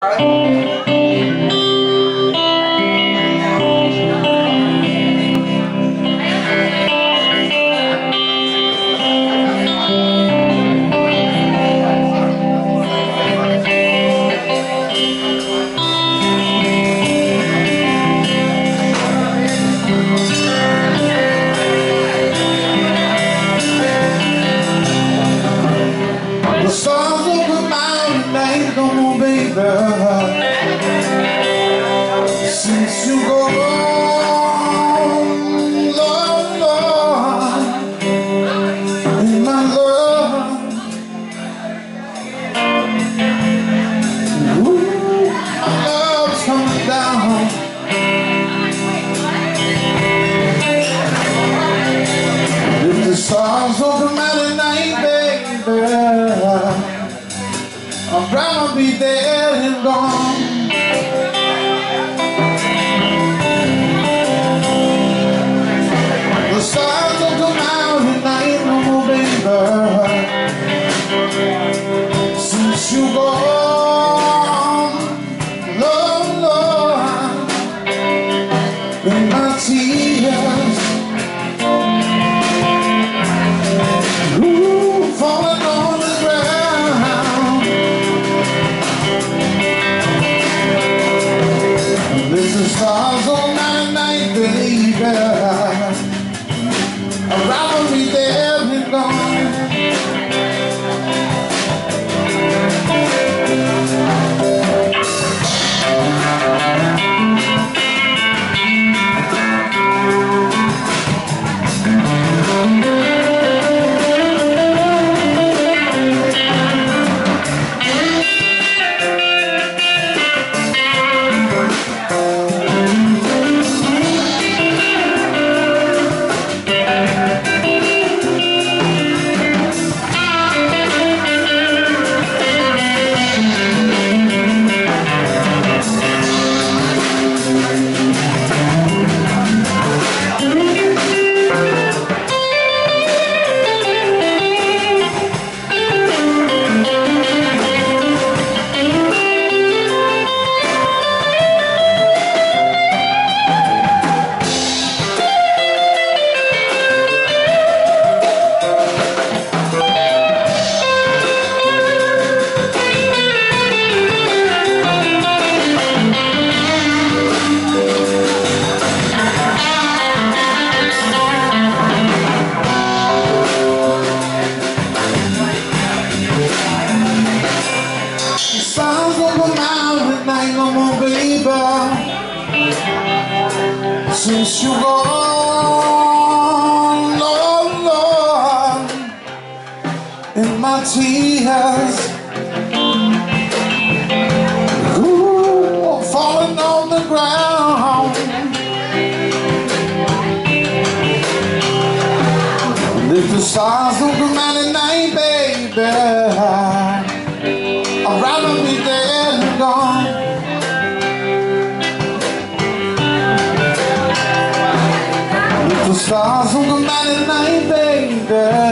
The stars over my night, come on, baby. Since you go, Lord, Lord, in my love, ooh, my love's coming down. If the stars over my night, baby, I'd rather be dead and gone. The stars don't come out at night no more, baby. Since you gone, Lord, Lord, in my tears, ooh, falling on the ground. There's the stars on my night, baby. I'd rather be dead than gone. Stars over my night no more, baby. Since you gone, Lord, Lord, in my tears, ooh, falling on the ground. If the stars over my night, baby, I'd rather be dead and gone. If the stars on the night, baby,